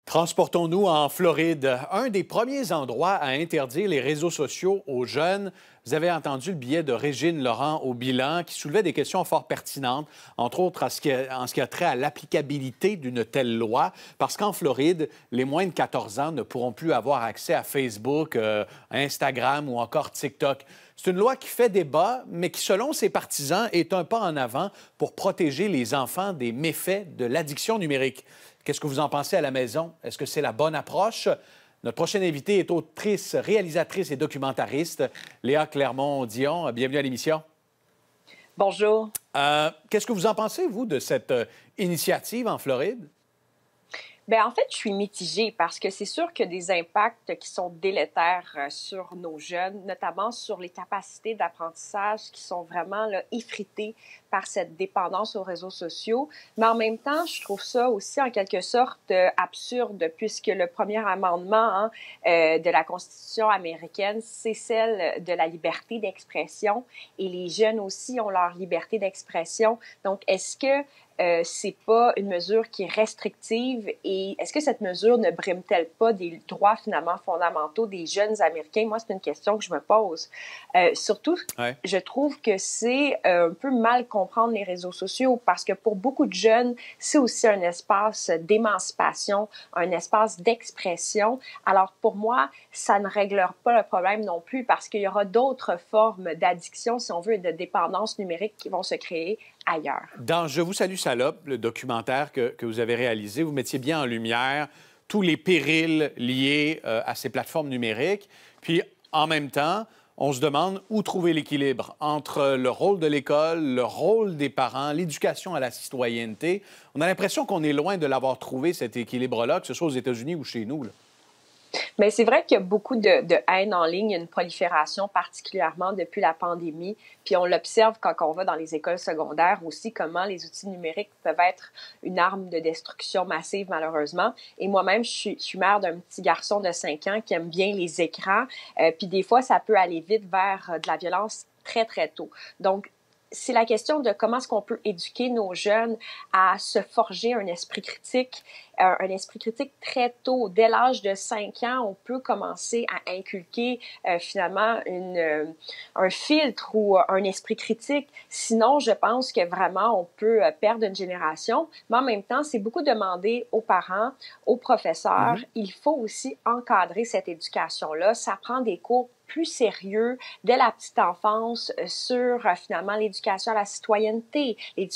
Transportons-nous en Floride, un des premiers endroits à interdire les réseaux sociaux aux jeunes. Vous avez entendu le billet de Régine Laurent au bilan qui soulevait des questions fort pertinentes, entre autres en ce qui a trait à l'applicabilité d'une telle loi, parce qu'en Floride, les moins de 14 ans ne pourront plus avoir accès à Facebook, Instagram ou encore TikTok. C'est une loi qui fait débat, mais qui, selon ses partisans, est un pas en avant pour protéger les enfants des méfaits de l'addiction numérique. Qu'est-ce que vous en pensez à la maison? Est-ce que c'est la bonne approche? Notre prochaine invitée est autrice, réalisatrice et documentariste, Léa Clermont-Dion. Bienvenue à l'émission. Bonjour. Qu'est-ce que vous en pensez, vous, de cette initiative en Floride? Bien, en fait, je suis mitigée parce que c'est sûr que des impacts qui sont délétères sur nos jeunes, notamment sur les capacités d'apprentissage qui sont vraiment là, effritées par cette dépendance aux réseaux sociaux. Mais en même temps, je trouve ça aussi en quelque sorte absurde puisque le premier amendement de la Constitution américaine, c'est celle de la liberté d'expression et les jeunes aussi ont leur liberté d'expression. Donc, est-ce que c'est pas une mesure qui est restrictive et est-ce que cette mesure ne brime-t-elle pas des droits finalement fondamentaux des jeunes Américains? Moi, c'est une question que je me pose. Surtout, je trouve que c'est un peu mal comprendre les réseaux sociaux parce que pour beaucoup de jeunes, c'est aussi un espace d'émancipation, un espace d'expression. Alors pour moi, ça ne réglera pas le problème non plus parce qu'il y aura d'autres formes d'addiction, si on veut, et de dépendance numérique qui vont se créer ailleurs. Dans Je vous salue salope, le documentaire que vous avez réalisé, vous mettiez bien en lumière tous les périls liés à ces plateformes numériques. Puis, en même temps, on se demande où trouver l'équilibre entre le rôle de l'école, le rôle des parents, l'éducation à la citoyenneté. On a l'impression qu'on est loin de l'avoir trouvé, cet équilibre-là, que ce soit aux États-Unis ou chez nous, là. Mais c'est vrai qu'il y a beaucoup de haine en ligne, il y a une prolifération particulièrement depuis la pandémie, puis on l'observe quand on va dans les écoles secondaires aussi, comment les outils numériques peuvent être une arme de destruction massive malheureusement. Et moi-même, je suis mère d'un petit garçon de 5 ans qui aime bien les écrans, puis des fois ça peut aller vite vers de la violence très très tôt. Donc c'est la question de comment est-ce qu'on peut éduquer nos jeunes à se forger un esprit critique très tôt. Dès l'âge de 5 ans, on peut commencer à inculquer finalement un filtre ou un esprit critique. Sinon, je pense que vraiment, on peut perdre une génération. Mais en même temps, c'est beaucoup demandé aux parents, aux professeurs. Il faut aussi encadrer cette éducation-là. Ça prend des cours plus sérieux dès la petite enfance sur finalement l'éducation à la citoyenneté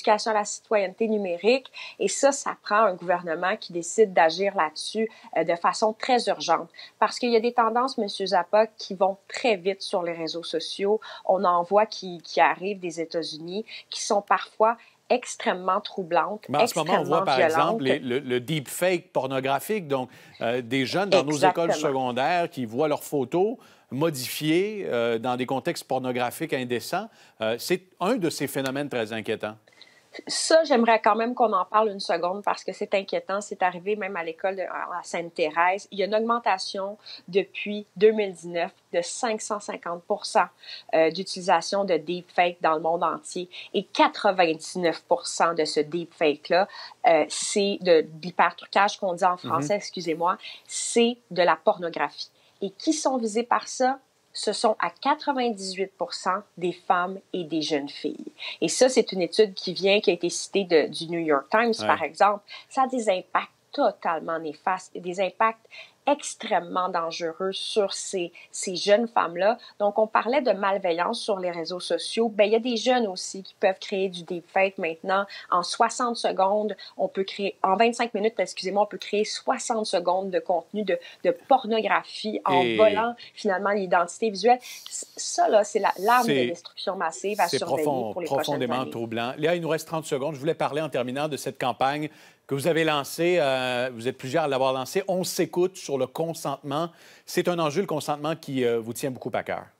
numérique. Et ça prend un gouvernement qui décide d'agir là-dessus de façon très urgente. Parce qu'il y a des tendances, M. Zappa, qui vont très vite sur les réseaux sociaux. On en voit qui arrivent des États-Unis, qui sont parfois extrêmement troublantes, mais en ce moment, on voit par violentes. exemple le deepfake pornographique, donc des jeunes dans nos écoles secondaires qui voient leurs photos modifiées dans des contextes pornographiques indécents. C'est un de ces phénomènes très inquiétants. Ça, j'aimerais quand même qu'on en parle une seconde parce que c'est inquiétant. C'est arrivé même à l'école à Sainte-Thérèse. Il y a une augmentation depuis 2019 de 550 d'utilisation de deepfake dans le monde entier. Et 99 de ce deepfake-là, c'est de l'hypertrucage qu'on dit en français, excusez-moi, c'est de la pornographie. Et qui sont visés par ça? Ce sont à 98 des femmes et des jeunes filles. Et ça, c'est une étude qui a été citée du New York Times, par exemple. Ça a des impacts totalement néfastes, des impacts extrêmement dangereux sur ces jeunes femmes-là. Donc, on parlait de malveillance sur les réseaux sociaux. Bien, il y a des jeunes aussi qui peuvent créer du deepfake maintenant. En 60 secondes, en 25 minutes, excusez-moi, on peut créer 60 secondes de contenu de pornographie en volant finalement l'identité visuelle. Ça, là, c'est l'arme de destruction massive à surveiller pour les prochaines années. C'est profondément troublant. Léa, il nous reste 30 secondes. Je voulais parler en terminant de cette campagne que vous avez lancée. Vous êtes plusieurs à l'avoir lancée. On s'écoute sur le consentement. C'est un enjeu, le consentement, qui vous tient beaucoup à cœur.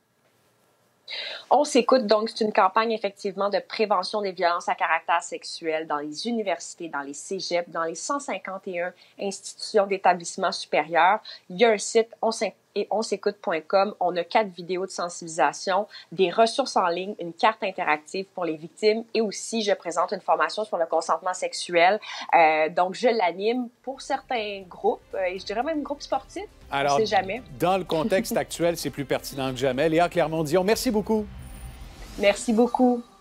On s'écoute, donc c'est une campagne effectivement de prévention des violences à caractère sexuel dans les universités, dans les cégeps, dans les 151 institutions d'établissements supérieurs. Il y a un site et onsecoute.com. On a 4 vidéos de sensibilisation, des ressources en ligne, une carte interactive pour les victimes et aussi, je présente une formation sur le consentement sexuel. Donc, je l'anime pour certains groupes, et je dirais même groupes sportifs. Alors, on ne sait jamais. Dans le contexte actuel, c'est plus pertinent que jamais. Léa Clermont-Dion, merci beaucoup. Merci beaucoup.